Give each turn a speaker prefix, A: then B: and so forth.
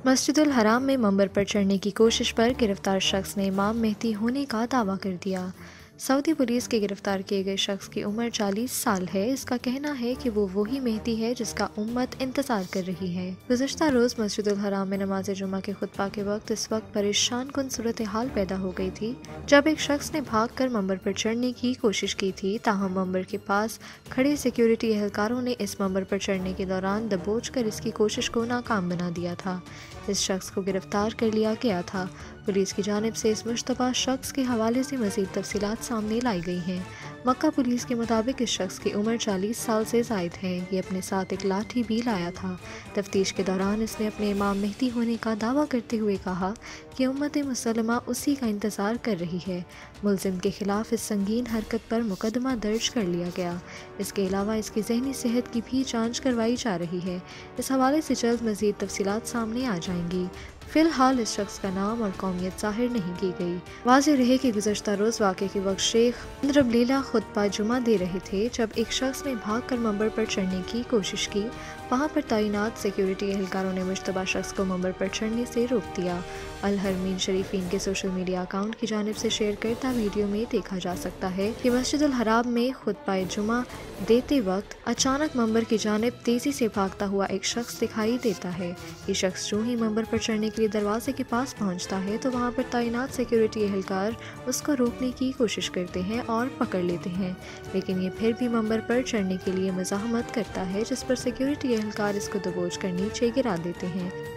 A: मस्जिदुल हराम में मंबर पर चढ़ने की कोशिश पर गिरफ्तार शख्स ने इमाम मेहदी होने का दावा कर दिया। सऊदी पुलिस के गिरफ्तार किए गए शख्स की उम्र 40 साल है। इसका कहना है कि वो वही मेहदी है जिसका उम्मत इंतजार कर रही है। गुज़श्ता रोज मस्जिदुल हराम में नमाज जुमा के खुतबा के वक्त इस वक्त परेशान कुन सूरत हाल पैदा हो गई थी जब एक शख्स ने भागकर मंबर पर चढ़ने की कोशिश की थी। ताहम मंबर के पास खड़े सिक्योरिटी एहलकारों ने इस मंबर पर चढ़ने के दौरान दबोचकर इसकी कोशिश को नाकाम बना दिया था। इस शख्स को गिरफ्तार कर लिया गया था। पुलिस की जानिब से इस मुश्तबा शख्स के हवाले से मज़ीद तफसीलात सामने लाई गई हैं। मक्का पुलिस के मुताबिक इस शख्स की उम्र 40 साल से ज़ायद है। ये अपने साथ एक लाठी भी लाया था। तफ्तीश के दौरान इसने अपने इमाम मेहदी होने का दावा करते हुए कहा कि उम्मत मुसलमा उसी का इंतज़ार कर रही है। मुलजिम के खिलाफ इस संगीन हरकत पर मुकदमा दर्ज कर लिया गया। इसके अलावा इसकी जहनी सेहत की भी जाँच करवाई जा रही है। इस हवाले से जल्द मज़ीद तफसीलात सामने आ जाएंगी। फिलहाल इस शख्स का नाम और कौमियत ज़ाहिर नहीं की गई। वाज़ेह रहे कि गुज़श्ता रोज़ वाक़े के वक्त शेख अंद्रबलीला खुतबा जुमा दे रहे थे जब एक शख्स ने भागकर मंबर पर चढ़ने की कोशिश की। वहां पर तैनात सिक्योरिटी एहलकारों ने मुश्तबा शख्स को मंबर पर चढ़ने से रोक दिया। अल हरमीन शरीफीन के सोशल मीडिया अकाउंट की जानिब से शेयर करता वीडियो में देखा जा सकता है कि मस्जिदुल हराम में खुतबा जुमा देते वक्त अचानक मंबर की जानिब तेजी से भागता हुआ एक शख्स दिखाई देता है। ये शख्स जो ही मंबर पर चढ़ने के लिए दरवाजे के पास पहुंचता है तो वहां पर तैनात सिक्योरिटी एहलकार उसको रोकने की कोशिश करते हैं और पकड़ लेते हैं, लेकिन ये फिर भी मंबर पर चढ़ने के लिए मुज़ाहमत करता है, जिस पर सिक्योरिटी एहलकार इसको दबोच कर नीचे गिरा देते हैं।